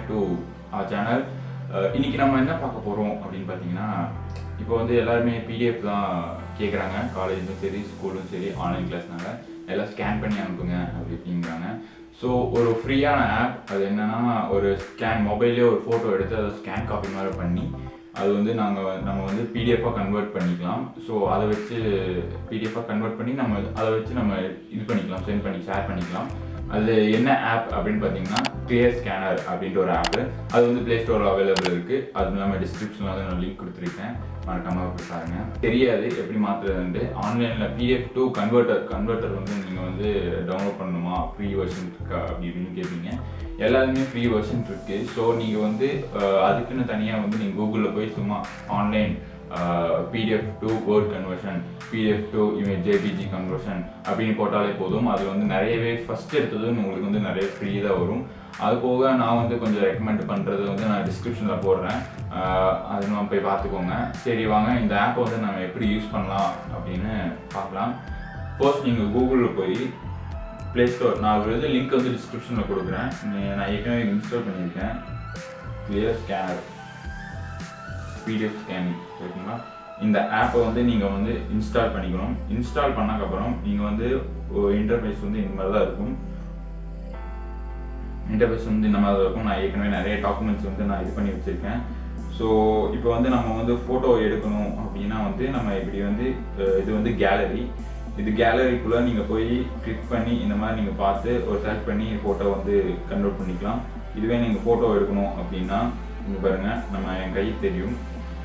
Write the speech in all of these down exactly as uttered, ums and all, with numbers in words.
to our channel. இன்னைக்கு நம்ம என்ன பார்க்க போறோம் அப்படினு பாத்தீங்கன்னா இப்போ வந்து எல்லாரும் P D F தான் கேக்குறாங்க காலேஜ்லயும் சரி ஸ்கூல்லயும் சரி ஆன்லைன் கிளாஸ்னால எல்லாம் ஸ்கேன் பண்ணி அனுப்புங்க அப்படிங்கறாங்க. சோ ஒரு ஃப்ரீயான ஆப் அது என்னன்னா ஒரு ஸ்கேன் மொபைல்ல ஒரு போட்டோ எடுத்து அத ஸ்கேன் காப்பி மாதிரி பண்ணி அது வந்து நாங்க நம்ம வந்து P D F ஆ கன்வர்ட் பண்ணிக்கலாம். சோ அத வச்சு P D F ஆ கன்வர்ட் பண்ணி நம்ம அத வச்சு நம்ம இது பண்ணிக்கலாம் சென்ட் பண்ணி ஷேர் பண்ணிக்கலாம். அது என்ன ஆப் அப்படினு பாத்தீங்கன்னா Clear Scanner அப்படின்ற ஒரு ஆப். அது வந்து Playstore அவைலபிள் இருக்கு. அது நம்ம டிஸ்கிரிப்ஷன்ல வந்து நான் லிங்க் கொடுத்திருக்கேன். மறக்காம போய் பாருங்க. தெரியாது எப்படி மாத்துறதுன்னு ஆன்லைன்ல P D F to converter converter வந்து நீங்க வந்து டவுன்லோட் பண்ணனுமா ஃப்ரீ வெர்ஷன் இருக்கா அப்படினு கேப்பீங்க. எல்லாமே ஃப்ரீ வெர்ஷன் இருக்கு. சோ நீங்க வந்து அதுக்குன்னு தனியா வந்து நீங்க கூகுள்ல போய் சும்மா online P D F to word conversion, P D F to image J P G conversion அப்படினு போட்டாலே போதும். அது வந்து நிறையவே ஃபர்ஸ்ட் எடுத்தது உங்களுக்கு வந்து நிறைய ஃப்ரீ தான் வரும். அது போக நான் வந்து கொஞ்சம் ரெக்கமெண்ட் பண்றது வந்து நான் டிஸ்கிரிப்ஷன்ல போடுறேன். அது நம்ம போய் பார்த்துக்கோங்க. சரி வாங்க இந்த ஆப் வந்து நம்ம எப்படி யூஸ் பண்ணலாம் அப்படினு பார்க்கலாம். ஃபர்ஸ்ட் நீங்க கூகுள்ல போய் Playstore நான் ஒரு லிங்க் வந்து டிஸ்கிரிப்ஷன்ல கொடுக்கிறேன். நான் ஏற்கனவே இன்ஸ்டால் பண்ணியிருக்கேன். Clear Scanner P D F scanning ஓகேங்களா. இந்த ஆப்பை வந்து நீங்க வந்து இன்ஸ்டால் பண்ணிக்கணும். இன்ஸ்டால் பண்ணதுக்கு அப்புறம் நீங்க வந்து ஒரு இன்டர்ஃபேஸ் வந்து இந்த மாதிரி தான் இருக்கும். இன்டர்ஃபேஸ் வந்து இந்த மாதிரி தான் இருக்கும். நான் ஏற்கனவே நிறைய டாக்குமெண்ட்ஸ் வந்து நான் இது பண்ணி வச்சிருக்கேன். ஸோ இப்போ வந்து நம்ம வந்து ஃபோட்டோ எடுக்கணும் அப்படின்னா வந்து நம்ம இப்படி வந்து இது வந்து கேலரி. இது கேலரிக்குள்ள நீங்க போய் கிளிக் பண்ணி இந்த மாதிரி நீங்க பார்த்து ஒரு செலக்ட் பண்ணி ஃபோட்டோ வந்து கன்வெர்ட் பண்ணிக்கலாம். இதுவே நீங்க ஃபோட்டோ எடுக்கணும் அப்படின்னா இங்க பாருங்க நம்ம என் கை தெரியும்.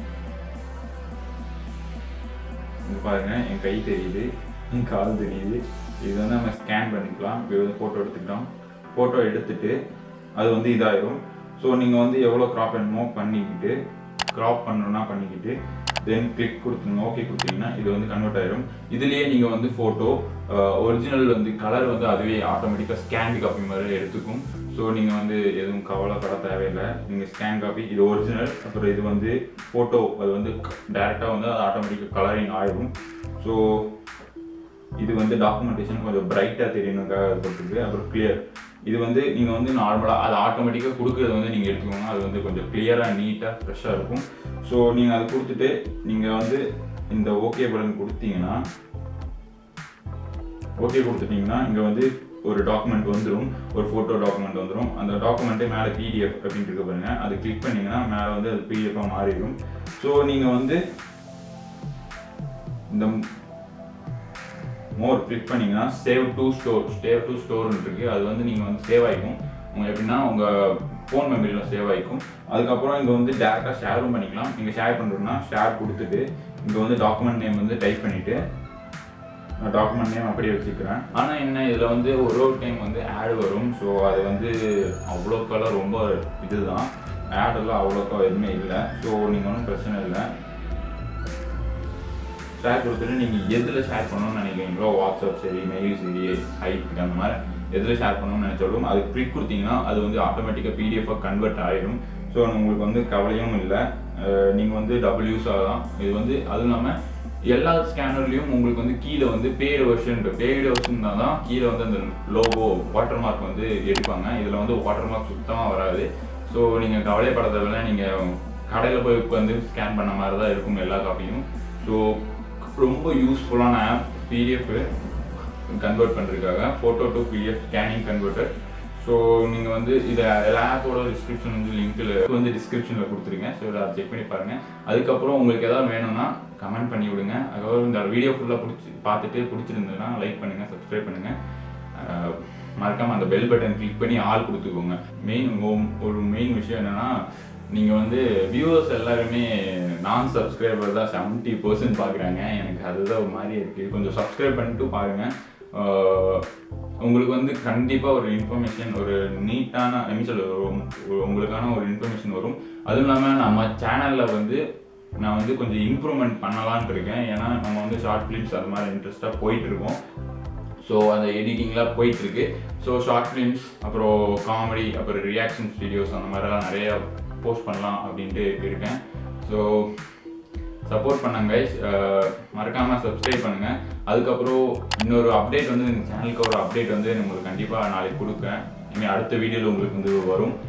இங்க பாருங்க என் கை தெரியுது, என் கால் தெரியுது. இது வந்து நம்ம ஸ்கேன் பண்ணிக்கலாம். இப்போ வந்து ஃபோட்டோ எடுத்துக்கிட்டோம். ஃபோட்டோ எடுத்துட்டு அது வந்து இதாயிரும். ஸோ நீங்கள் வந்து எவ்வளோ க்ராப் பண்ணணுமோ பண்ணிக்கிட்டு க்ராப் பண்ணணும்னா பண்ணிக்கிட்டு தென் கிளிக் கொடுத்துருங்க. ஓகே கொடுத்தீங்கன்னா இது வந்து கன்வெர்ட் ஆயிரும். இதுலேயே நீங்கள் வந்து ஃபோட்டோ ஒரிஜினல் வந்து கலர் வந்து அதுவே ஆட்டோமேட்டிக்காக ஸ்கேன் காப்பி மாதிரி எடுத்துக்கும். ஸோ நீங்கள் வந்து எதுவும் கவலைப்பட தேவையில்லை. நீங்கள் ஸ்கேன் காப்பி இது ஒரிஜினல், அப்புறம் இது வந்து ஃபோட்டோ அது வந்து டேரெக்டாக வந்து அது ஆட்டோமேட்டிக்காக கலரிங் ஆகிடும். ஸோ இது வந்து டாக்குமெண்டேஷன் கொஞ்சம் பிரைட்டாக தெரியணுக்காக அது போட்டுருக்கு. அப்புறம் கிளியர் இது வந்து நீங்கள் வந்து நார்மலாக அது ஆட்டோமேட்டிக்காக கொடுக்குறது வந்து நீங்கள் எடுத்துக்கோங்க. அது வந்து கொஞ்சம் கிளியராக நீட்டாக ஃப்ரெஷ்ஷாக இருக்கும். ஸோ நீங்கள் அதை கொடுத்துட்டு நீங்கள் வந்து இந்த ஓகே பட்டன் கொடுத்தீங்கன்னா ஓகே கொடுத்துட்டீங்கன்னா இங்கே வந்து ஒரு டாக்குமெண்ட் வந்துடும், ஒரு ஃபோட்டோ டாக்குமெண்ட் வந்துடும். அந்த டாக்குமெண்ட்டே மேலே P D F அப்படின்னு இருக்க பாருங்க. அது கிளிக் பண்ணிங்கன்னா மேலே வந்து அது P D F-ஆக மாறிடும். ஸோ நீங்கள் வந்து இந்த மோர் கிளிக் பண்ணிங்கன்னா save to store save to ஸ்டோர்னு இருக்குது. அது வந்து நீங்கள் வந்து சேவ் ஆகிக்கும். உங்களுக்கு எப்படின்னா உங்கள் ஃபோன் மெமரியில் சேவ் ஆகிக்கும். அதுக்கப்புறம் இங்கே வந்து டேரெக்டாக ஷேரும் பண்ணிக்கலாம். நீங்கள் ஷேர் பண்ணுறதுனா ஷேர் கொடுத்துட்டு இங்கே வந்து டாக்குமெண்ட் நேம் வந்து டைப் பண்ணிவிட்டு நான் டாக்குமெண்ட் நேம் அப்படியே வச்சுக்கிறேன். ஆனால் என்ன இதில் வந்து ஒரு ஒரு டைம் வந்து ஆட் வரும். ஸோ அது வந்து அவ்வளோக்கெல்லாம் ரொம்ப இதுதான் ஆடெல்லாம் அவ்வளோக்கா எதுவுமே இல்லை. ஸோ நீங்கள் ஒன்றும் பிரச்சனை இல்லை. ஷேர் கொடுத்துட்டு நீங்கள் எதில் ஷேர் பண்ணணும்னு நினைக்கிறீங்களோ வாட்ஸ்அப் சரி மெயில் சரி ஹைட் அந்த மாதிரி எதில் ஷேர் பண்ணணும்னு நினச்சாலும் அது கிளிக் கொடுத்தீங்கன்னா அது வந்து ஆட்டோமேட்டிக்காக P D F-ஆக கன்வெர்ட் ஆகிடும். ஸோ உங்களுக்கு வந்து கவலையும் இல்லை. நீங்கள் வந்து டபுள் யூஸ் ஆகலாம். இது வந்து அதுவும் இல்லாமல் எல்லா ஸ்கேனர்லேயும் உங்களுக்கு வந்து கீழே வந்து பெய்டு வெர்ஷன் பெய்டு வெர்ஷன் தான் கீழே வந்து அந்த லோகோ வாட்டர் மார்க் வந்து எடுப்பாங்க. இதில் வந்து வாட்டர் மார்க் சுத்தமாக வராது. ஸோ நீங்கள் கவலைப்பட தேவையில்லை. நீங்கள் கடையில் போய் உட்காந்து ஸ்கேன் பண்ண மாதிரி தான் இருக்கும் எல்லா காப்பியும். ஸோ ரொம்ப யூஸ்ஃபுல்லான app P D F convert பண்ணுறதுக்காக photo to P D F scanning converter. So நீங்கள் வந்து இதை எல்லா ஆப்போட டிஸ்கிரிப்ஷன் வந்து லிங்க்கில் வந்து டிஸ்கிரிப்ஷனில் கொடுத்துருங்க. ஸோ அதை செக் பண்ணி பாருங்கள். அதுக்கப்புறம் உங்களுக்கு எதாவது வேணும்னா கமெண்ட் பண்ணி விடுங்க. அதுக்கப்புறம் இந்த வீடியோ ஃபுல்லாக பிடிச்சி பார்த்துட்டு பிடிச்சிருந்ததுன்னா லைக் பண்ணுங்கள், சப்ஸ்கிரைப் பண்ணுங்கள். மறக்காமல் அந்த பெல் பட்டன் கிளிக் பண்ணி ஆள் கொடுத்துக்கோங்க. மெயின் ஒரு மெயின் விஷயம் என்னென்னா நீங்கள் வந்து வியூவர்ஸ் எல்லாருமே நான் சப்ஸ்கிரைபர் தான் செவன்ட்டி பர்சன்ட் பார்க்குறாங்க. எனக்கு அதுதான் ஒரு மாதிரி இருக்குது. கொஞ்சம் சப்ஸ்கிரைப் பண்ணிட்டு பாருங்கள். உங்களுக்கு வந்து கண்டிப்பாக ஒரு இன்ஃபர்மேஷன் ஒரு நீட்டான எமிஷன் உங்களுக்கான ஒரு இன்ஃபர்மேஷன் வரும். அதுவும் இல்லாமல் நம்ம சேனலில் வந்து நான் வந்து கொஞ்சம் இம்ப்ரூவ்மெண்ட் பண்ணலான்ட்டு இருக்கேன். ஏன்னா நம்ம வந்து ஷார்ட் ஃபிலிம்ஸ் அது மாதிரி இன்ட்ரெஸ்ட்டாக போயிட்டுருக்கோம். ஸோ அந்த எடிட்டிங்லாம் போயிட்டுருக்கு. ஸோ ஷார்ட் ஃபிலிம்ஸ் அப்புறம் காமெடி அப்புறம் ரியாக்ஷன்ஸ் வீடியோஸ் அந்த மாதிரிலாம் நிறையா போஸ்ட் பண்ணலாம் அப்படின்ட்டு இருக்கேன். ஸோ சப்போர்ட் பண்ணுங்க கைஸ். மறக்காமல் சப்ஸ்கிரைப் பண்ணுங்கள். அதுக்கப்புறம் இன்னொரு அப்டேட் வந்து இந்த சேனலுக்கு ஒரு அப்டேட் வந்து உங்களுக்கு கண்டிப்பாக நாளைக்கு கொடுக்குறேன். இனிமேல் அடுத்த வீடியோவில் உங்களுக்கு வந்து வரும்.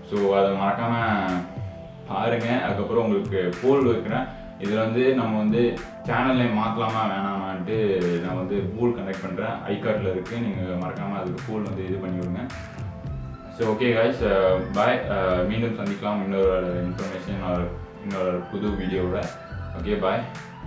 ஸோ அதை மறக்காமல் பாருங்கள். அதுக்கப்புறம் உங்களுக்கு போல் வைக்கிறேன். இதில் வந்து நம்ம வந்து சேனல் நேம் மாற்றலாமா வேணாமான்ட்டு நான் வந்து போல் கண்டக்ட் பண்ணுறேன். ஐ கார்டில் இருக்குது, நீங்கள் மறக்காமல் அதுக்கு போல் வந்து இது பண்ணி விடுங்க. So okay guys, bye. மீண்டும் சந்திக்கலாம் இன்னொரு இன்ஃபர்மேஷன் இன்னொரு புது வீடியோவில். ஓகே பாய்.